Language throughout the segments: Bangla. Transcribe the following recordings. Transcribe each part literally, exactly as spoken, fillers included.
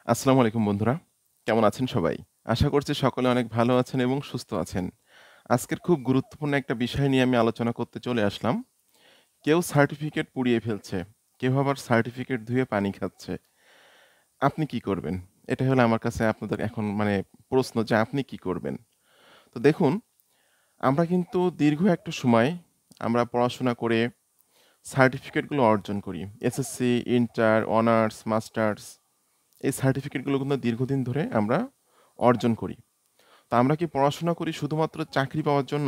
আসসালামু আলাইকুম বন্ধুরা। কেমন আছেন সবাই? আশা করছি সকলে অনেক ভালো আছেন এবং সুস্থ আছেন। আজকের খুব গুরুত্বপূর্ণ একটা বিষয় নিয়ে আমি আলোচনা করতে চলে আসলাম। কেউ সার্টিফিকেট পুড়িয়ে ফেলছে, কেউ আবার সার্টিফিকেট ধুয়ে পানি খাচ্ছে। আপনি কি করবেন? এটা হলো আমার কাছে আপনাদের এখন মানে প্রশ্ন যে আপনি কি করবেন? তো দেখুন, আমরা কিন্তু দীর্ঘ একটা সময় আমরা পড়াশোনা করে সার্টিফিকেটগুলো অর্জন করি। এসএসসি, ইন্টার, অনার্স, মাস্টার্স এই সার্টিফিকেটগুলো কিন্তু দীর্ঘদিন ধরে আমরা অর্জন করি। তো আমরা কি পড়াশোনা করি শুধুমাত্র চাকরি পাওয়ার জন্য?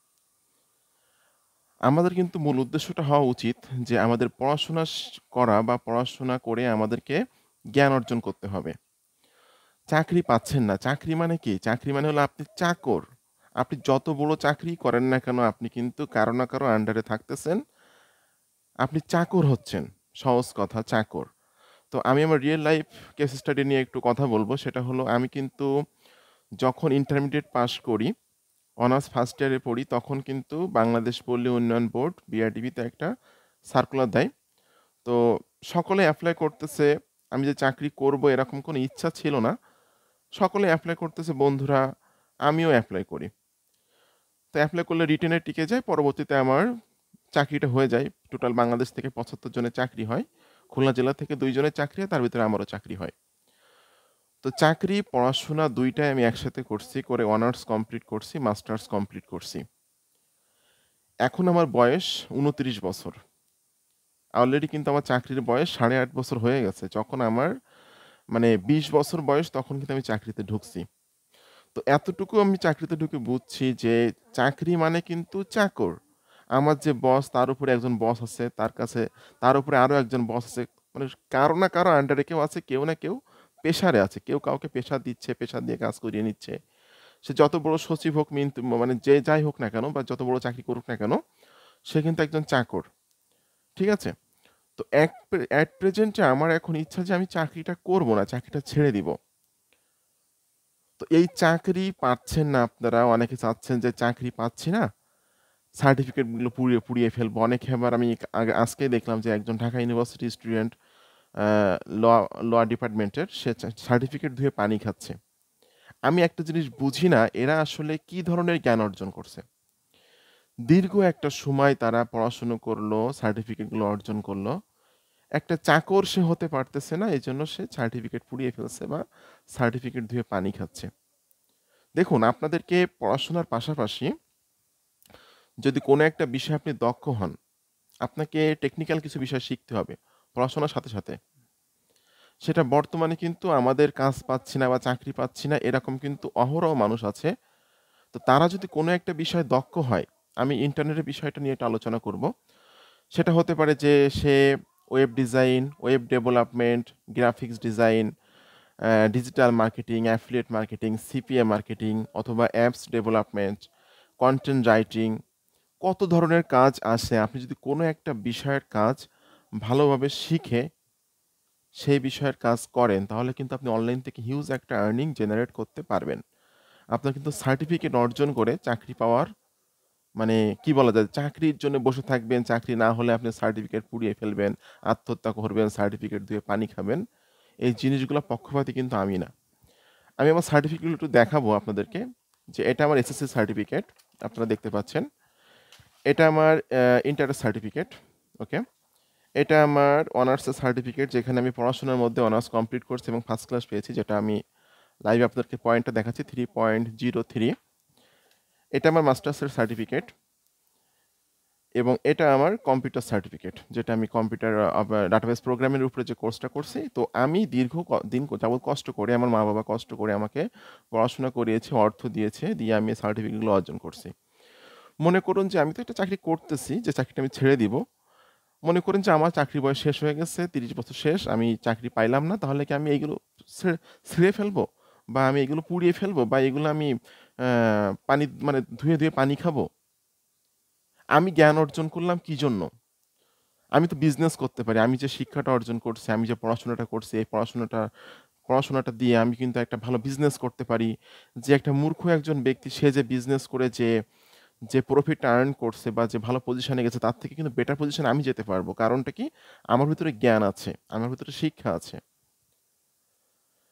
আমাদের কিন্তু মূল উদ্দেশ্যটা হওয়া উচিত যে আমাদের পড়াশোনা স করা বা পড়াশোনা করে আমাদেরকে জ্ঞান অর্জন করতে হবে। চাকরি পাচ্ছেন না। চাকরি মানে কি? চাকরি মানে হলো আপনি চাকর। আপনি যত বড় চাকরিই করেন না কেন আপনি কিন্তু কারো না কারো আন্ডারে থাকতেছেন। আপনি চাকর হচ্ছেন। সহজ কথা চাকর। তো আমি আমার রিয়াল লাইফ কেস স্টাডি নিয়ে একটু কথা বলব। সেটা হলো আমি কিন্তু যখন ইন্টারমিডিয়েট পাস করি অনার্স ফার্স্ট ইয়ারে পড়ি তখন কিন্তু বাংলাদেশ পল্লী উন্নয়ন বোর্ড বিআরডিবিতে একটা সার্কুলার দেয়। তো সকলে এপ্লাই করতেছে। আমি যে চাকরি করব এরকম কোনো ইচ্ছা ছিল না। সকলে এপ্লাই করতেছে বন্ধুরা, আমিও এপ্লাই করি। তো এপ্লাই করলে রিটেনে টিকে যায়। পরবর্তীতে আমার চাকরিটা হয়ে যায়। টোটাল বাংলাদেশ থেকে পঁচাত্তর জনের চাকরি হয়। খুলনা জেলা থেকে দুই জনের চাকরি হয়, তার ভিতরে আমারও চাকরি হয়। তো চাকরি, পড়াশোনা দুই টাই আমি একসাথে করছি। করে অনার্স কমপ্লিট করছি, মাস্টার্স কমপ্লিট করছি। এখন আমার বয়স ঊনত্রিশ বছর। অলরেডি কিন্তু আমার চাকরির বয়স সাড়ে আট বছর হয়ে গেছে। যখন আমার মানে বিশ বছর বয়স তখন কিন্তু আমি চাকরিতে ঢুকছি। তো এতটুকু আমি চাকরিতে ঢুকে বুঝছি যে চাকরি মানে কিন্তু চাকর। আমার যে বস তার উপরে একজন বস আছে, তার কাছে তার উপরে আরো একজন বস আছে। মানে কারো না কারো আন্ডারে কেউ আছে, কেউ না কেউ প্রেশারে আছে। কেউ কাউকে প্রেশার দিচ্ছে, প্রেশার দিয়ে কাজ করিয়ে নিচ্ছে। সে যত বড় সচিব হোক মিন্ত মানে যে যাই হোক না কেন বা যত বড় চাকরি করুক না কেন, সে কিন্তু একজন চাকর। ঠিক আছে? তো এক প্রে এট প্রেজেন্ট এ আমার এখন ইচ্ছা যে আমি চাকরিটা করব না, চাকরিটা ছেড়ে দিব। তো এই চাকরি পাচ্ছেন না আপনারা, অনেকে চাচ্ছেন যে চাকরি পাচ্ছি না, সার্টিফিকেট গুলো পুড়িয়ে, পুড়িয়ে ফেলবো। অনেকে আবার আমি আগে আজকেই দেখলাম যে একজন Dhaka university student uh law law ডিপার্টমেন্টের সে চা সার্টিফিকেট ধুয়ে পানি খাচ্ছে। আমি একটা জিনিস বুঝি না এরা আসলে কি ধরনের জ্ঞান অর্জন করছে। দীর্ঘ একটা সময় তারা পড়াশোনা করলো, সার্টিফিকেট গুলো অর্জন করলো। একটা চাকর সে হতে পারতেছে না, এজন্য সে সার্টিফিকেট পুড়িয়ে ফেলছে বা সার্টিফিকেট ধুয়ে পানি খাচ্ছে। দেখুন আপনাদেরকে পড়াশোনার পাশাপাশি যদি কোনো একটা বিষয়ে আপনি দক্ষ হন, আপনাকে টেকনিক্যাল কিছু বিষয় শিখতে হবে পড়াশোনার সাথে, সাথে। সেটা বর্তমানে কিন্তু আমাদের কাজ পাচ্ছি না বা চাকরি পাচ্ছি না এরকম কিন্তু অহরহ মানুষ আছে। তো তারা যদি কোনো একটা বিষয়ে দক্ষ হয়, আমি ইন্টারনেটের বিষয়টা নিয়ে একটু আলোচনা করব। সেটা হতে পারে যে সে web design, web development, graphics design, uh digital marketing, affiliate marketing, CPA marketing অথবা অ্যাপস ডেভেলপমেন্ট, কনটেন্ট রাইটিং কত ধরনের কাজ আছে। আপনি যদি কোনো একটা বিষয়ের কাজ ভালোভাবে শিখে সেই বিষয়ের কাজ করেন তাহলে কিন্তু আপনি অনলাইন থেকে হিউজ একটা আর্নিং জেনারেট করতে পারবেন। আপনার কিন্তু সার্টিফিকেট অর্জন করে চাকরি পাওয়ার মানে কি বলা যায়? চাকরির জন্য বসে থাকবেন, চাকরি না হলে আপনি সার্টিফিকেট পুড়িয়ে ফেলবেন, আত্মহত্যা করবেন, সার্টিফিকেট ধুয়ে পানি খাবেন। এই জিনিসগুলো পক্ষপাতী কিন্তু আমি না। আমি আমার সার্টিফিকেটগুলো একটু দেখাবো আপনাদেরকে যে এটা আমার এসএসসি সার্টিফিকেট। আপনারা দেখতে পাচ্ছেন। এটা আমার অ্যা ইন্টারের সার্টিফিকেট। ওকে? এটা আমার অনার্সের সার্টিফিকেট যেখানে আমি পড়াশোনার মধ্যে অনার্স কমপ্লিট করছি এবং ফার্স্ট ক্লাস পেয়েছি যেটা আমি লাইভে আপনাদেরকে পয়েন্টটা দেখাচ্ছি থ্রি পয়েন্ট জিরো থ্রি। এটা আমার মাস্টার্সের সার্টিফিকেট এবং এটা আমার কম্পিউটার সার্টিফিকেট যেটা আমি কম্পিউটার আ ডাটাবেস প্রোগ্রামের উপরে যে কোর্সটা করছি। তো আমি দীর্ঘ ক দিন যাবৎ কষ্ট করে আমার মা-বাবা কষ্ট করে আমাকে পড়াশোনা করিয়েছে, অর্থ দিয়েছে, দিয়ে আমি এই সার্টিফিকেটগুলো অর্জন করছি। মনে করুন যে আমি তো একটা চাকরি করতেছি যে চাকরিটা আমি ছেড়ে দিব। মনে করেন যে আমার চাকরির বয়স শেষ হয়ে গেছে, ত্রিশ বছর শেষ, আমি চাকরি পাইলাম না। তাহলে কি আমি এইগুলো ছেড়ে ছিঁড়ে ফেলবো? বা আমি এগুলো পুড়িয়ে ফেলবো? বা এগুলো আমি আ পানি মানে ধুয়ে, ধুয়ে পানি খাবো? আমি জ্ঞান অর্জন করলাম কি জন্য? আমি তো বিজনেস করতে পারি। আমি যে শিক্ষাটা অর্জন করছি, আমি যে পড়াশোনাটা করছি, এই পড়াশোনাটা পড়াশোনাটা দিয়ে আমি কিন্তু একটা ভালো বিজনেস করতে পারি। যে একটা মূর্খ একজন ব্যক্তি সে যে বিজনেস করে যে, যে প্রফিটটা আর্ন করছে বা যে ভালো পজিশনে গেছে তার থেকে কিন্তু বেটার পজিশনে আমি যেতে পারবো। কারণটা কি? আমার ভিতরে জ্ঞান আছে, আমার ভিতরে শিক্ষা আছে।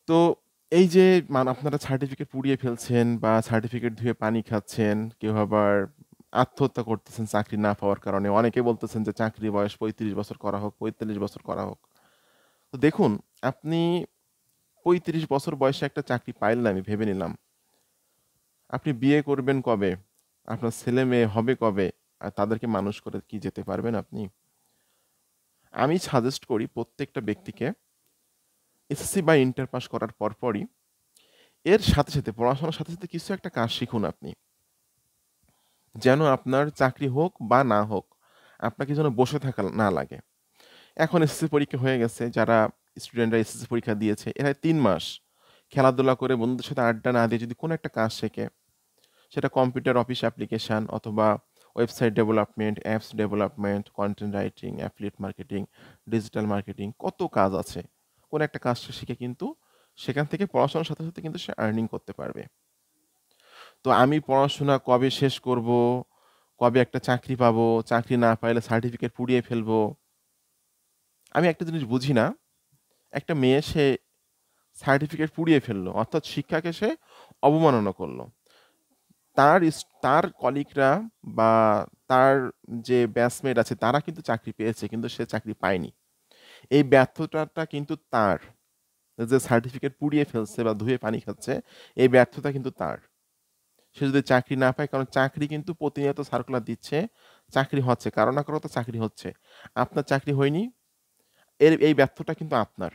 তো এই যে মান আপনারা সার্টিফিকেট পুড়িয়ে ফেলছেন বা সার্টিফিকেট ধুয়ে পানি খাচ্ছেন, কেউ আবার আত্মহত্যা করতেছেন চাকরি না পাওয়ার কারণে। অনেকে বলতেছেন যে চাকরির বয়স পঁয়ত্রিশ বছর করা হোক, পঁয়তাল্লিশ বছর করা হোক। তো দেখুন, আপনি পঁয়ত্রিশ বছর বয়সে একটা চাকরি পাইলেন আমি ভেবে নিলাম। আপনি বিয়ে করবেন কবে? আপনার ছেলে-মেয়ে হবে কবে? আর তাদেরকে মানুষ করে কি যেতে পারবেন আপনি? আমি সাজেস্ট করি প্রত্যেকটা ব্যক্তিকে এসএসসি বা ইন্টার পাস করার পরপরই এর সাথে, সাথে পড়াশোনার সাথে, সাথে কিছু একটা কাজ শিখুন আপনি। যেন আপনার চাকরি হোক বা না হোক, আপনাকে যেন বসে থাকা না লাগে। এখন এসএসসি পরীক্ষা হয়ে গেছে, যারা স্টুডেন্টরা এসএসসি পরীক্ষা দিয়েছে, এরা তিন মাস খেলাধুলা করে বন্ধুদের সাথে আড্ডা না দিয়ে যদি কোনো একটা কাজ শেখে, সেটা কম্পিউটার অফিস অ্যাপ্লিকেশন অথবা website development, apps development, content writing, affiliate marketing, digital marketing, কত কাজ আছে। কোনো একটা কাজ সে শিখে কিন্তু সেখান থেকে পড়াশোনার সাথে, সাথে কিন্তু সে আর্নিং করতে পারবে। তো আমি পড়াশোনা কবে শেষ করব, কবে একটা চাকরি পাবো, চাকরি না পাইলে সার্টিফিকেট পুড়িয়ে ফেলবো। আমি একটা জিনিস বুঝি না, একটা মেয়ে সে সার্টিফিকেট পুড়িয়ে ফেললো, অর্থাৎ শিক্ষাকে সে অবমাননা করলো। তার ইস তার কলিগরা বা তার যে ব্যাচমেট আছে তারা কিন্তু চাকরি পেয়েছে, কিন্তু সে চাকরি পায়নি। এই ব্যর্থতাটা কিন্তু তার। যে সার্টিফিকেট পুড়িয়ে ফেলছে বা ধুয়ে পানি খাচ্ছে, এই ব্যর্থতা কিন্তু তার। সে যদি চাকরি না পায়, কারণ চাকরি কিন্তু প্রতিনিয়ত সার্কুলার দিচ্ছে, চাকরি হচ্ছে, কারো না কারো তো চাকরি হচ্ছে। আপনার চাকরি হয়নি, এর এই ব্যর্থটা কিন্তু আপনার।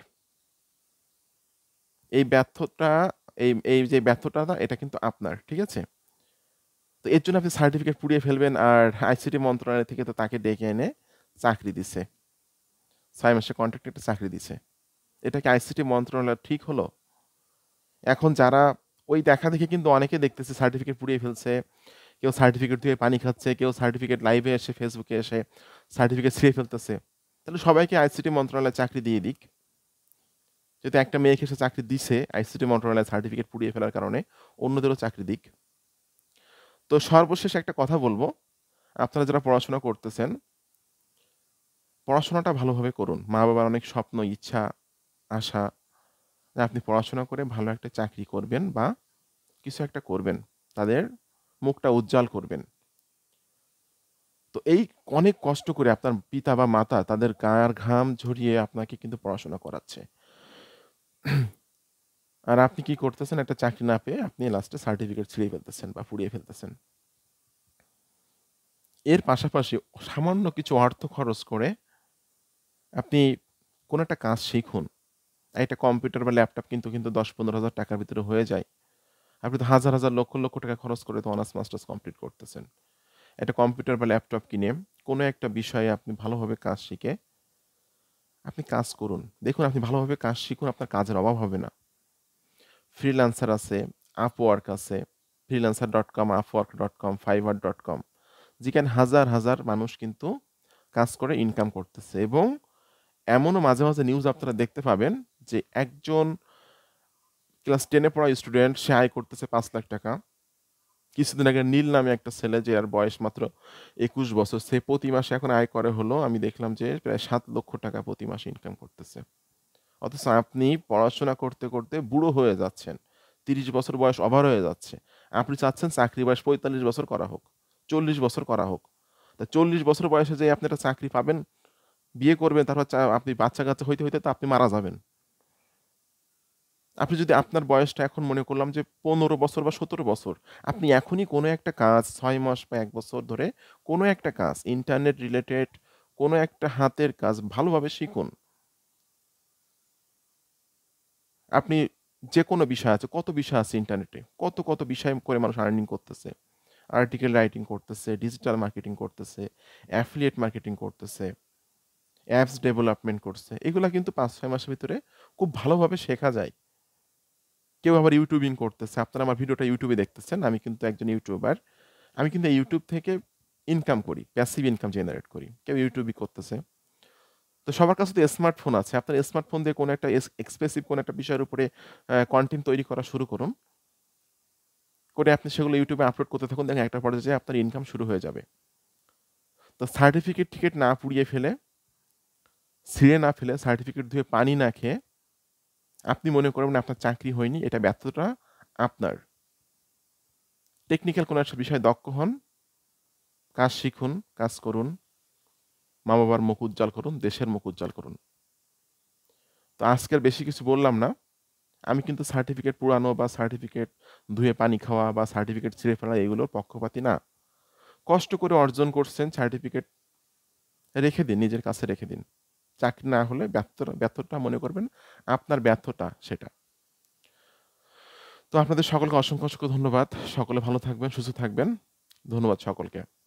এই ব্যর্থটা এই এই যে ব্যর্থতাটা এটা কিন্তু আপনার। ঠিক আছে? তো এর জন্য আপনি সার্টিফিকেট পুড়িয়ে ফেলবেন, আর আইসিটি মন্ত্রণালয় থেকে তো তাকে ডেকে এনে চাকরি দিছে। ছয় মাসের কন্ট্রাক্টে একটা চাকরি দিছে। এটা কি আইসিটি মন্ত্রণালয় ঠিক হলো? এখন যারা ওই দেখাদেখি কিন্তু অনেকে দেখতেছে সার্টিফিকেট পুড়িয়ে ফেলছে। কেউ সার্টিফিকেট দিয়ে পানি খাচ্ছে, কেউ সার্টিফিকেট লাইভে এসে ফেসবুকে এসে সার্টিফিকেট ছিঁড়ে ফেলতেছে। তাহলে সবাইকে আইসিটি মন্ত্রণালয়ে চাকরি দিয়ে দিক। যদি একটা মেয়েকে সে চাকরি দিছে আইসিটি মন্ত্রণালয়ে সার্টিফিকেট পুড়িয়ে ফেলার কারণে, অন্যদেরও চাকরি দিক। তো সর্বশেষ একটা কথা বলবো, আপনারা যারা পড়াশোনা করতেছেন, পড়াশোনাটা ভালোভাবে করুন। মা-বাবার অনেক স্বপ্ন, ইচ্ছা, আশা যে আপনি পড়াশোনা করে ভালো একটা চাকরি করবেন বা কিছু একটা করবেন। তাদের মুখটা উজ্জ্বল করবেন। তো এই অনেক কষ্ট করে আপনার পিতা বা মাতা তাদের গায়ের ঘাম ঝরিয়ে আপনাকে কিন্তু পড়াশোনা করাচ্ছে। আর আপনি কি করতেছেন? একটা চাকরি না পেয়ে আপনি লাস্টে সার্টিফিকেট ছিঁড়ে ফেলতেছেন বা পুড়িয়ে ফেলতেছেন। এর পাশাপাশি সামান্য কিছু অর্থ খরচ করে আপনি কোনো একটা কাজ শিখুন। একটা কম্পিউটার বা ল্যাপটপ কিন্তু কিন্তু দশ পনেরো হাজার টাকার ভিতরে হয়ে যায়। আপনি তো হাজার, হাজার লক্ষ, লক্ষ টাকা খরচ করে তো অনার্স মাস্টার্স কমপ্লিট করতেছেন। একটা কম্পিউটার বা ল্যাপটপ কিনে কোনো একটা বিষয়ে আপনি ভালোভাবে কাজ শিখে আপনি কাজ করুন। দেখুন, আপনি ভালোভাবে কাজ শিখুন, আপনার কাজের অভাব হবে না। ফ্রিল্যান্সার আছে, আপওয়ার্ক আছে, freelancer dot com, Upwork dot com, Fiverr dot com, যেখানে হাজার, হাজার মানুষ কিন্তু কাজ করে ইনকাম করতেছে। এবং এমনও মাঝে, মাঝে নিউজ আপনারা দেখতে পাবেন যে একজন ক্লাস দশ এ পড়া স্টুডেন্ট সে আয় করতেছে পাঁচ লাখ টাকা। কিছুদিন আগে নীল নামে একটা ছেলে, যে আর বয়স মাত্র একুশ বছর, সে প্রতি মাসে এখন আয় করে হলো আমি দেখলাম যে প্রায় সাত লক্ষ টাকা প্রতি মাসে ইনকাম করতেছে। অথচ আপনি পড়াশোনা করতে, করতে বুড়ো হয়ে যাচ্ছেন। ত্রিশ বছর বয়স ওভার হয়ে যাচ্ছে। আপনি চাচ্ছেন চাকরি বয়স পঁয়তাল্লিশ বছর করা হোক, চল্লিশ বছর করা হোক। তা চল্লিশ বছর বয়সে যেয়ে আপনি একটা চাকরি পাবেন, বিয়ে করবেন, তারপর চা আপনি বাচ্চা-কাচ্চা হইতে, হইতে তো আপনি মারা যাবেন। আপনি যদি আপনার বয়সটা এখন মনে করলাম যে পনেরো বছর বা সতেরো বছর, আপনি এখনই কোনো একটা কাজ ছয় মাস বা এক বছর ধরে কোনো একটা কাজ ইন্টারনেট রিলেটেড কোনো একটা হাতের কাজ ভালোভাবে শিখুন। আপনি যেকোনো বিষয় আছে, কত বিষয় আছে ইন্টারনেটে। কত, কত বিষয় করে মানুষ আর্নিং করতেছে। আর্টিকেল রাইটিং করতেছে, ডিজিটাল মার্কেটিং করতেছে, অ্যাফিলিয়েট মার্কেটিং করতেছে, অ্যাপস ডেভেলপমেন্ট করছে। এগুলা কিন্তু পাঁচ ছয় মাসের ভিতরে খুব ভালোভাবে শেখা যায়। কেউ আবার ইউটিউবিং করতেছে। আপনারা আমার ভিডিওটা ইউটিউবে দেখতেছেন। আমি কিন্তু একজন ইউটিউবার। আমি কিন্তু ইউটিউব থেকে ইনকাম করি। প্যাসিভ ইনকাম জেনারেট করি। কেউ ইউটিউবই করতেছে। তো সবার কাছে তো স্মার্টফোন আছে। আপনার স্মার্টফোন দিয়ে কোনো একটা এস এক্সপ্রেসিভ কোনো একটা বিষয়ের উপরে আ কনটেন্ট তৈরি করা শুরু করুন। করে আপনি সেগুলো ইউটিউবে আপলোড করতে থাকুন। দেখেন একটা পর্যায়ে যেয়ে আপনার ইনকাম শুরু হয়ে যাবে। তো সার্টিফিকেট-টিকেট না পুড়িয়ে ফেলে, ছিঁড়ে না ফেলে, সার্টিফিকেট ধুয়ে পানি না খেয়ে আপনি মনে করবেন আপনার চাকরি হয়নি, এটা ব্যর্থতা আপনার। টেকনিক্যাল কোনো একটা বিষয়ে দক্ষ হন, কাজ শিখুন, কাজ করুন, মা-বাবার মুখ উজ্জ্বল করুন, দেশের মুখ উজ্জ্বল করুন। তো আজকে আর বেশি কিছু বললাম না। আমি কিন্তু সার্টিফিকেট পুড়ানো বা সার্টিফিকেট ধুয়ে পানি খাওয়া বা সার্টিফিকেট ছিঁড়ে ফেলা এগুলোর পক্ষপাতী না। কষ্ট করে অর্জন করছেন, সার্টিফিকেট রেখে দিন, নিজের কাছে রেখে দিন। চাকরি না হলে ব্যর্থতা ব্যর্থতা মনে করবেন আপনার ব্যর্থতা সেটা। তো আপনাদের সকলকে অসংখ্য, অসংখ্য ধন্যবাদ। সকলে ভালো থাকবেন, সুস্থ থাকবেন। ধন্যবাদ সকলকে।